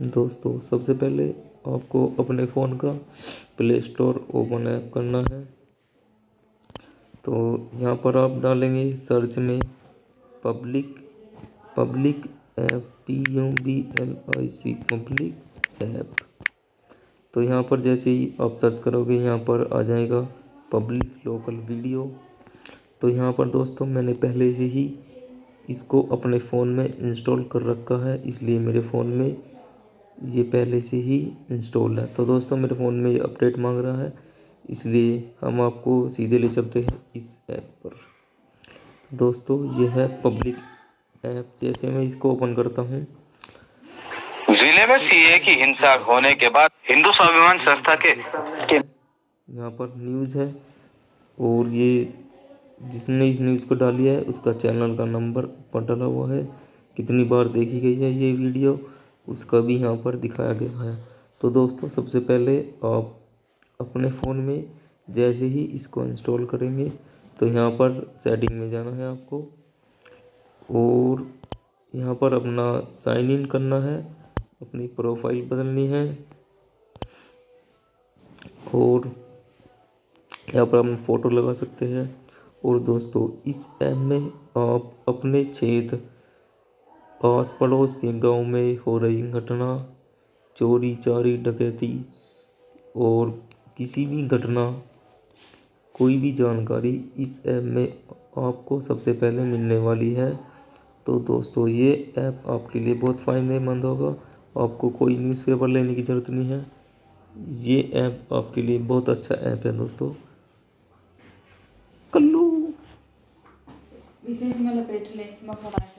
दोस्तों सबसे पहले आपको अपने फ़ोन का प्ले स्टोर ओपन ऐप करना है। तो यहाँ पर आप डालेंगे सर्च में public app PUBLIC public app. तो यहाँ पर जैसे ही आप सर्च करोगे यहाँ पर आ जाएगा पब्लिक लोकल वीडियो। तो यहाँ पर दोस्तों मैंने पहले से ही इसको अपने फ़ोन में इंस्टॉल कर रखा है, इसलिए मेरे फ़ोन में ये पहले से ही इंस्टॉल है। तो दोस्तों मेरे फ़ोन में ये अपडेट मांग रहा है, इसलिए हम आपको सीधे ले चलते हैं इस ऐप पर। दोस्तों ये है पब्लिक ऐप। जैसे मैं इसको ओपन करता हूँ, जिले में सीए की हिंसा होने के बाद हिंदू स्वाभिमान संस्था के यहाँ पर न्यूज़ है और ये जिसने इस न्यूज़ को डाली है उसका चैनल का नंबर पर डाला हुआ है, कितनी बार देखी गई है ये वीडियो उसका भी यहाँ पर दिखाया गया है। तो दोस्तों सबसे पहले आप अपने फ़ोन में जैसे ही इसको इंस्टॉल करेंगे तो यहाँ पर सेटिंग में जाना है आपको और यहाँ पर अपना साइन इन करना है, अपनी प्रोफाइल बदलनी है और यहाँ पर हम फ़ोटो लगा सकते हैं। और दोस्तों इस ऐप में आप अपने क्षेत्र, आस पड़ोस के गांव में हो रही घटना, चोरी चारी डकैती और किसी भी घटना, कोई भी जानकारी इस ऐप में आपको सबसे पहले मिलने वाली है। तो दोस्तों ये ऐप आपके लिए बहुत फ़ायदेमंद होगा, आपको कोई न्यूज़पेपर लेने की ज़रूरत नहीं है। ये ऐप आपके लिए बहुत अच्छा ऐप है दोस्तों। कल्लू